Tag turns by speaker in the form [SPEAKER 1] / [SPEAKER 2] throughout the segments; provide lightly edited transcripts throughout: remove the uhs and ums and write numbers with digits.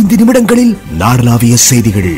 [SPEAKER 1] 5 நிமிடங்களில் நாடளாவிய செய்திகள்.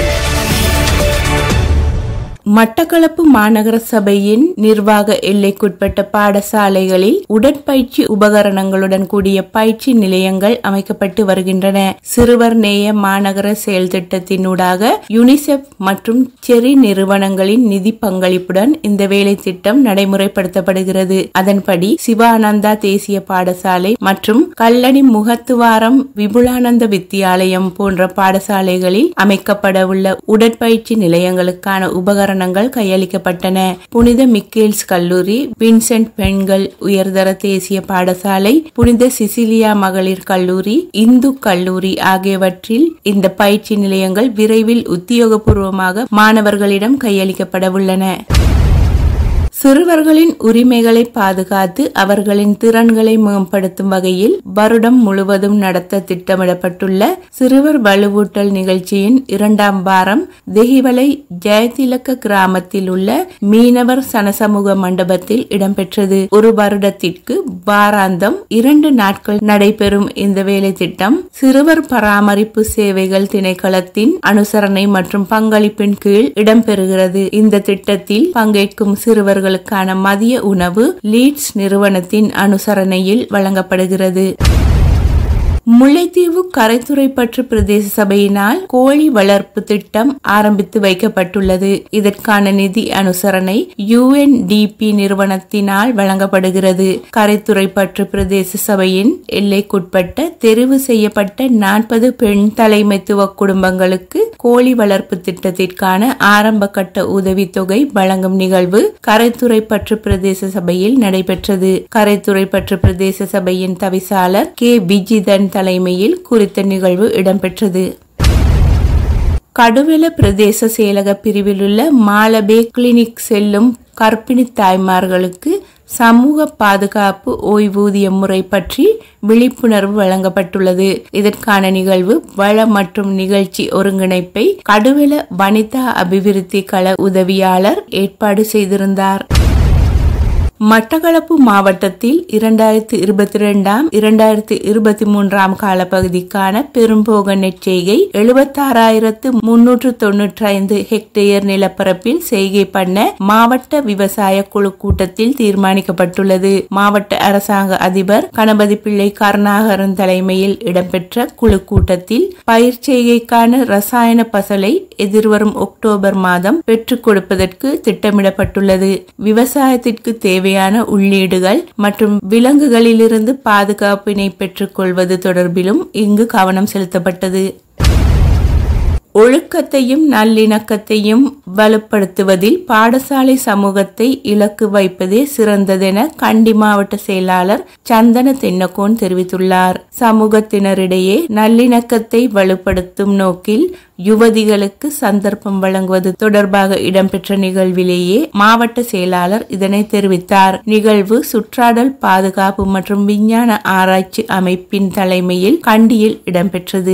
[SPEAKER 2] மட்டக்களப்பு மாநகர சபையின் நிர்வாக எல்லைக்குட்பட்ட பாடசாலைகளில் உடற்பயிற்சி உபகரணங்களுடன் கூடிய பயிற்சி நிலையங்கள் அமைக்கப்பட்டு வருகின்றன. சிறுவர் நேய மாநகர செயல் திட்டத்தினூடாக யுனிசெப் மற்றும் செரி நிறுவனங்களின் நிதி பங்களிப்புடன் இந்த வேலை திட்டம் நடைமுறைப்படுத்தப்படுகிறது. அதன்படி சிவானந்தா தேசிய பாடசாலை மற்றும் கல்லணி முகத்துவாரம் விபுலானந்த வித்தியாலயம் போன்ற பாடசாலைகளில் அமைக்கப்பட உள்ள உடற்பயிற்சி நிலையங்களுக்கான உபகரணங்கள் கையளிக்கப்பட்டன. புனித மிக்கேல்ஸ் கல்லூரி, வின்சென்ட் பெண்கள் உயர்தர தேசிய பாடசாலை, புனித சிசிலியா மகளிர் கல்லூரி, இந்து கல்லூரி ஆகியவற்றில் இந்த பயிற்சி நிலையங்கள் விரைவில் உத்தியோகபூர்வமாக மாணவர்களிடம் கையளிக்கப்பட உள்ளன. சிறுவர்களின் உரிமைகளை பாதுகாத்து அவர்களின் திறன்களை மேம்படுத்தும் வகையில் வருடம் முழுவதும் நடத்த திட்டமிடப்பட்டுள்ள சிறுவர் வலுவூட்டல் நிகழ்ச்சியின் 2ஆம் வாரம் தெஹிவலை ஜெயதிலக்க கிராமத்தில் உள்ள மீனவர் சனசமூக மண்டபத்தில் இடம்பெற்றது. ஒரு வருடத்திற்கு வாராந்தம் 2 நாட்கள் நடைபெறும் இந்த வேலை திட்டம் சிறுவர் பராமரிப்பு சேவைகள் திணைக்களத்தின் அனுசரணை மற்றும் பங்களிப்பின் கீழ் இடம்பெறுகிறது. இந்த திட்டத்தில் பங்கேற்கும் சிறுவர்கள் மதிய உணவு லீட்ஸ் நிறுவனத்தின் அனுசரணையில் வழங்கப்படுகிறது. முல்லைத்தீவு கரைத்துறைப்பற்று பிரதேச சபையினால் கோழி வளர்ப்பு திட்டம் ஆரம்பித்து வைக்கப்பட்டுள்ளது. இதற்கான நிதி அனுசரணை UNDP நிறுவனத்தினால் வழங்கப்படுகிறது. கரைத்துறைப்பற்று பிரதேச சபையின் எல்லைக்குட்பட்ட தெரிவு செய்யப்பட்ட 40 பெண் தலைமைத்துவ குடும்பங்களுக்கு கோழி வளர்ப்பு திட்டத்திற்கான ஆரம்ப கட்ட உதவித்தொகை வழங்கும் நிகழ்வு கரைத்துறைப்பற்று பிரதேச சபையில் நடைபெற்றது. கரைத்துறைப்பற்று பிரதேச சபையின் தவிசாளர் K. விஜிதன் தலைமையில் குறித்த நிகழ்வு இடம்பெற்றது. கடுவெல பிரதேச செயலக பிரிவில் உள்ள மாலபே கிளினிக் செல்லும் கர்ப்பிணி தாய்மார்களுக்கு சமூக பாதுகாப்பு ஓய்வூதிய முறை பற்றி விழிப்புணர்வு வழங்கப்பட்டுள்ளது. இதற்கான நிகழ்வு வள மற்றும் நிகழ்ச்சி ஒருங்கிணைப்பை கடுவெல வனிதா அபிவிருத்தி கள உதவியாளர் ஏற்பாடு செய்திருந்தார். மட்டக்களப்பு மாவட்டத்தில் 2022-2023 காலப்பகுதிக்கான பெரும்போக நெற்செய்கை 76,395 ஹெக்டேயர் நிலப்பரப்பில் செய்கை பண்ண மாவட்ட விவசாய குழு கூட்டத்தில் தீர்மானிக்கப்பட்டுள்ளது. மாவட்ட அரசாங்க அதிபர் கணபதி பிள்ளை கருணாகரன் தலைமையில் இடம்பெற்ற குழு கூட்டத்தில் பயிர் செய்கைக்கான ரசாயன பசலை எதிர்வரும் அக்டோபர் மாதம் பெற்றுக் கொடுப்பதற்கு திட்டமிடப்பட்டுள்ளது. விவசாயத்திற்கு தேவை உள்ளீடுகள் மற்றும் விலங்குகளிலிருந்து பாதுகாப்பினை பெற்றுக் கொள்வது தொடர்பிலும் இங்கு கவனம் செலுத்தப்பட்டது. ஒழுக்கத்தையும் நல்லிணக்கத்தையும் வலுப்படுத்துவதில் பாடசாலை சமூகத்தை இலக்கு வைப்பதே சிறந்ததென கண்டி மாவட்ட செயலாளர் சந்தன தென்னகோன் தெரிவித்துள்ளார். சமூகத்தினரிடையே நல்லிணக்கத்தை வலுப்படுத்தும் நோக்கில் யுவதிகளுக்கு சந்தர்ப்பம் வழங்குவது தொடர்பாக இடம்பெற்ற நிகழ்விலேயே மாவட்ட செயலாளர் இதனை தெரிவித்தார். நிகழ்வு சுற்றாடல் பாதுகாப்பு மற்றும் விஞ்ஞான ஆராய்ச்சி அமைப்பின் தலைமையில் கண்டியில் இடம்பெற்றது.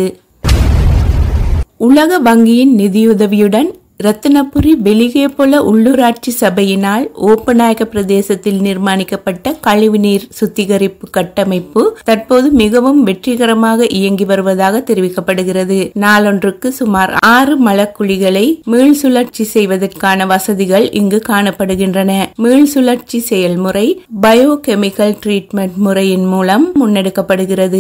[SPEAKER 2] உலக வங்கியின் நிதியுதவியுடன் ரத்தினபுரி வெலிகேபொல உள்ளூராட்சி சபையினால் ஓப்பநாயக்க பிரதேசத்தில் நிர்மாணிக்கப்பட்ட கழிவுநீர் சுத்திகரிப்பு கட்டமைப்பு தற்போது மிகவும் வெற்றிகரமாக இயங்கி வருவதாக தெரிவிக்கப்படுகிறது. நாளொன்றுக்கு சுமார் 6 மலக்குழிகளை மீள் சுழற்சி செய்வதற்கான வசதிகள் இங்கு காணப்படுகின்றன. மீள் சுழற்சி செயல்முறை பயோகெமிக்கல் ட்ரீட்மெண்ட் முறையின் மூலம் முன்னெடுக்கப்படுகிறது.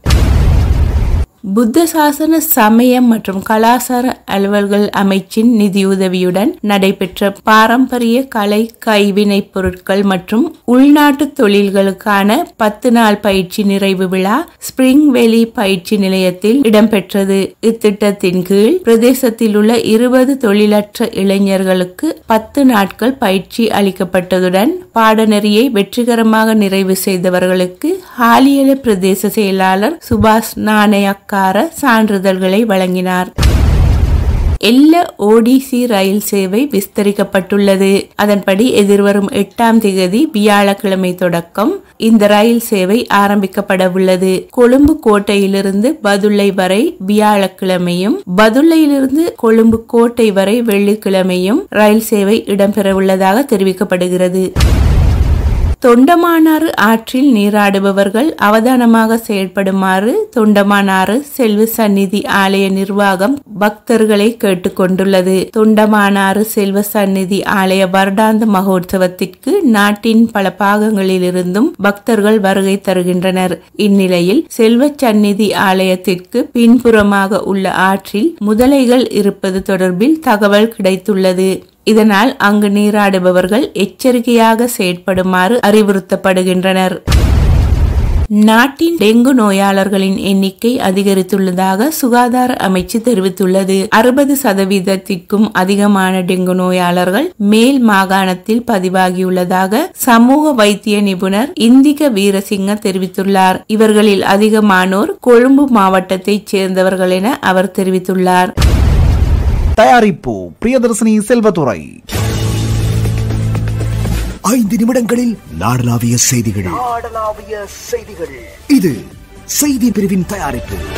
[SPEAKER 2] புத்த சாசன சமயம் மற்றும் கலாசார அலுவல்கள் அமைச்சின் நிதியுதவியுடன் நடைபெற்ற பாரம்பரிய கலை கைவினை பொருட்கள் மற்றும் உள்நாட்டு தொழில்களுக்கான 10 நாள் பயிற்சி நிறைவு விழா ஸ்பிரிங் வேலி பயிற்சி நிலையத்தில் இடம்பெற்றது. இத்திட்டத்தின் கீழ் பிரதேசத்தில் உள்ள 20 தொழிலற்ற இளைஞர்களுக்கு 10 நாட்கள் பயிற்சி அளிக்கப்பட்டதுடன் பாடநெறியை வெற்றிகரமாக நிறைவு செய்தவர்களுக்கு ஹாலியல பிரதேச செயலாளர் சுபாஷ் நாணயக்கார சான்றிதழ்களை வழங்கினார். எல்ல ஓடிசி ரயில் சேவை விஸ்தரிக்கப்பட்டுள்ளது. அதன்படி எதிர்வரும் 8ஆம் தேதி வியாழக்கிழமை தொடக்கம் இந்த ரயில் சேவை ஆரம்பிக்கப்பட உள்ளது. கொழும்பு கோட்டையிலிருந்து பதுளை வரை வியாழக்கிழமையும், பதுளையிலிருந்து கொழும்பு கோட்டை வரை வெள்ளிக்கிழமையும் ரயில் சேவை இடம்பெற உள்ளதாக தெரிவிக்கப்படுகிறது. தொண்டமானாறு ஆற்றில் நீராடுபவர்கள் அவதானமாக செயல்படுமாறு தொண்டமானாறு செல்வ சந்நிதி ஆலய நிர்வாகம் பக்தர்களை கேட்டுக்கொண்டுள்ளது. தொண்டமானாறு செல்வ சந்நிதி ஆலய வருடாந்த மகோற்சவத்திற்கு நாட்டின் பல பாகங்களிலிருந்தும் பக்தர்கள் வருகை தருகின்றனர். இந்நிலையில் செல்வ சந்நிதி ஆலயத்திற்கு பின்புறமாக உள்ள ஆற்றில் முதலைகள் இருப்பது தொடர்பில் தகவல் கிடைத்துள்ளது. இதனால் அங்கு நீராடுபவர்கள் எச்சரிக்கையாக செயற்படுமாறு அறிவுறுத்தப்படுகின்றனர். நாட்டின் டெங்கு நோயாளர்களின் எண்ணிக்கை அதிகரித்துள்ளதாக சுகாதார அமைச்சு தெரிவித்துள்ளது. 60% அதிகமான டெங்கு நோயாளர்கள் மேல் மாகாணத்தில் பதிவாகியுள்ளதாக சமூக வைத்திய நிபுணர் இந்திக வீரசிங்க தெரிவித்துள்ளார். இவர்களில் அதிகமானோர் கொழும்பு மாவட்டத்தைச் சேர்ந்தவர்கள் என அவர் தெரிவித்துள்ளார்.
[SPEAKER 3] தயாரிப்பு பிரியதர்சினி செல்வதுரை.
[SPEAKER 1] 5 நிமிடங்களில் நாடளாவிய செய்திகள். இது செய்தி பிரிவின் தயாரிப்பு.